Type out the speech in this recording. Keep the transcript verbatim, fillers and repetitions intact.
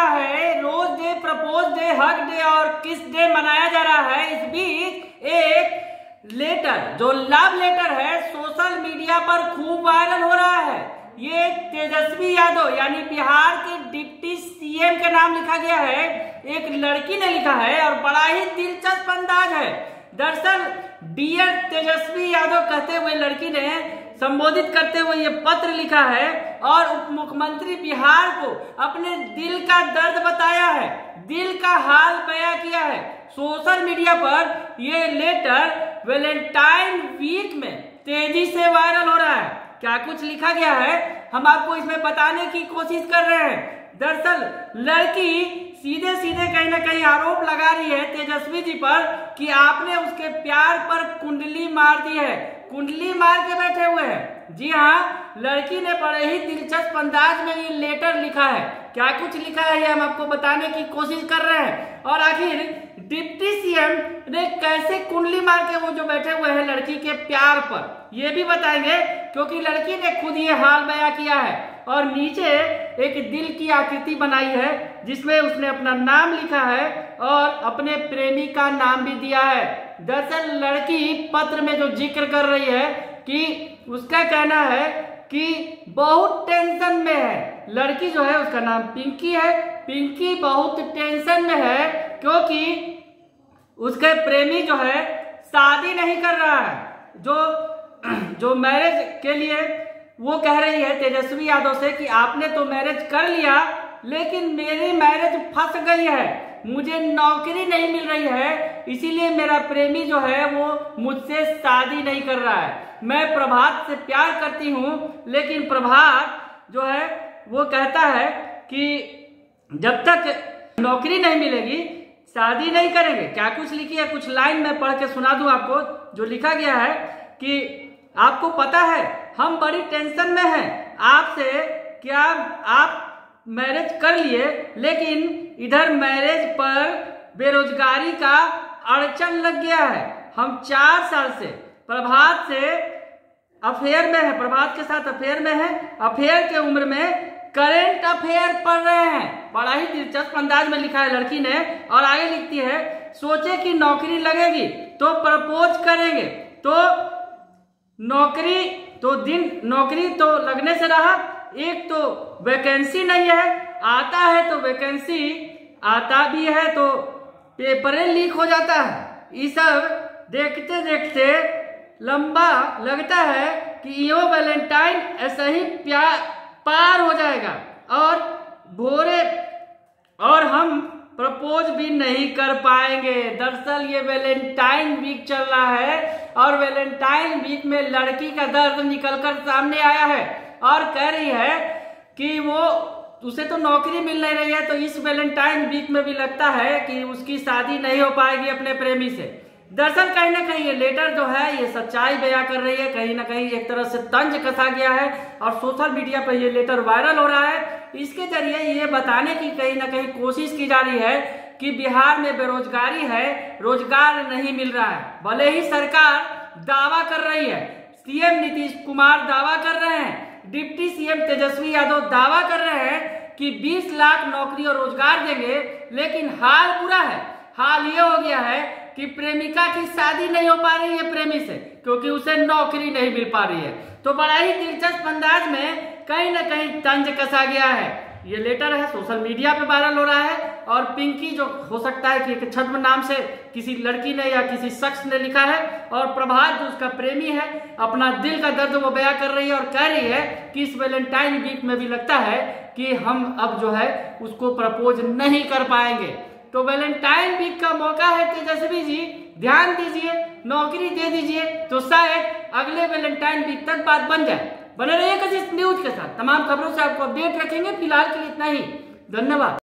रहा है, rose day, propose day, hug day और किस डे मनाया जा रहा है। इस बीच एक लेटर, जो लव लेटर है, सोशल मीडिया पर खूब वायरल हो रहा है। ये तेजस्वी यादव यानी बिहार के डिप्टी सीएम के नाम लिखा गया है, एक लड़की ने लिखा है और बड़ा ही दिलचस्प अंदाज है। दरअसल डियर तेजस्वी यादव कहते हुए लड़की ने संबोधित करते हुए ये पत्र लिखा है और उप मुख्यमंत्री बिहार को अपने दिल का दर्द बताया है, दिल का हाल बयां किया है। सोशल मीडिया पर ये लेटर वैलेंटाइन वीक में तेजी से वायरल हो रहा है। क्या कुछ लिखा गया है हम आपको इसमें बताने की कोशिश कर रहे हैं। दरअसल लड़की सीधे सीधे कहीं ना कहीं आरोप लगा रही है तेजस्वी जी पर कि आपने उसके प्यार पर कुंडली मार दी है, कुंडली मार के बैठे हुए हैं। जी हाँ, लड़की ने बड़े ही दिलचस्प अंदाज में ये लेटर लिखा है। क्या कुछ लिखा है ये हम आपको बताने की कोशिश कर रहे हैं। और आखिर डिप्टी सीएम ने कैसे कुंडली मार के वो जो बैठे हुए हैं लड़की के प्यार पर, ये भी बताएंगे, क्योंकि लड़की ने खुद ये हाल बयां किया है। और नीचे एक दिल की आकृति बनाई है जिसमें उसने अपना नाम लिखा है और अपने प्रेमी का नाम भी दिया है। दरअसल लड़की पत्र में जो जिक्र कर रही है कि उसका कहना है कि बहुत टेंशन में है। लड़की जो है उसका नाम पिंकी है, पिंकी बहुत टेंशन में है क्योंकि उसके प्रेमी जो है शादी नहीं कर रहा है। जो जो मैरिज के लिए वो कह रही है तेजस्वी यादव से कि आपने तो मैरिज कर लिया लेकिन मेरी मैरिज फंस गई है, मुझे नौकरी नहीं मिल रही है, इसीलिए मेरा प्रेमी जो है वो मुझसे शादी नहीं कर रहा है। मैं प्रभात से प्यार करती हूँ लेकिन प्रभात जो है वो कहता है कि जब तक नौकरी नहीं मिलेगी शादी नहीं करेंगे। क्या कुछ लिखी है, कुछ लाइन में पढ़ के सुना दूं आपको। जो लिखा गया है कि आपको पता है हम बड़ी टेंशन में हैं आपसे, क्या आप मैरिज कर लिए लेकिन इधर मैरिज पर बेरोजगारी का अड़चन लग गया है। हम चार साल से प्रभात से अफेयर में है, प्रभात के साथ अफेयर में है, अफेयर के उम्र में करेंट अफेयर पढ़ रहे हैं। बड़ा ही दिलचस्प अंदाज में लिखा है लड़की ने। और आगे लिखती है, सोचे कि नौकरी लगेगी तो प्रपोज करेंगे, तो नौकरी तो दिन नौकरी तो लगने से रहा, एक तो वैकेंसी नहीं है, आता है तो वैकेंसी आता भी है तो पेपरें लीक हो जाता है। ये सब देखते देखते लंबा लगता है कि यो वैलेंटाइन ऐसा ही प्यार पार हो जाएगा और भोरे और हम प्रपोज भी नहीं कर पाएंगे। दरअसल ये वैलेंटाइन वीक चल रहा है और वैलेंटाइन वीक में लड़की का दर्द निकलकर सामने आया है और कह रही है कि वो उसे तो नौकरी मिल नहीं रही है, तो इस वैलेंटाइन वीक में भी लगता है कि उसकी शादी नहीं हो पाएगी अपने प्रेमी से। दरअसल कहीं ना कहीं ये लेटर जो है ये सच्चाई बयां कर रही है, कहीं ना कहीं एक तरह से तंज कसा गया है और सोशल मीडिया पर ये लेटर वायरल हो रहा है। इसके जरिए ये बताने की कहीं ना कहीं कोशिश की जा रही है कि बिहार में बेरोजगारी है, रोजगार नहीं मिल रहा है। भले ही सरकार दावा कर रही है, सीएम नीतीश कुमार दावा कर रहे हैं, डिप्टी सीएम तेजस्वी यादव दावा कर रहे हैं कि बीस लाख नौकरी और रोजगार देंगे, लेकिन हाल बुरा है। हाल ये हो गया है कि प्रेमिका की शादी नहीं हो पा रही है प्रेमी से, क्योंकि उसे नौकरी नहीं मिल पा रही है। तो बड़ा ही दिलचस्प अंदाज में कहीं ना कहीं तंज कसा गया है। ये लेटर है, सोशल मीडिया पे वायरल हो रहा है और पिंकी जो हो सकता है कि एक छद्म नाम से किसी लड़की ने या किसी शख्स ने लिखा है, और प्रभात जो उसका प्रेमी है अपना दिल का दर्द वो बयां कर रही है और कह रही है कि इस वैलेंटाइन वीक में भी लगता है कि हम अब जो है उसको प्रपोज नहीं कर पाएंगे। तो वैलेंटाइन वीक का मौका है तेजस्वी जी, ध्यान दीजिए, नौकरी दे दीजिए, तो शायद अगले वैलेंटाइन वीक तक बात बन जाए। बने रहिए कशिश न्यूज के साथ, तमाम खबरों से आपको अपडेट रखेंगे। फिलहाल के लिए इतना ही, धन्यवाद।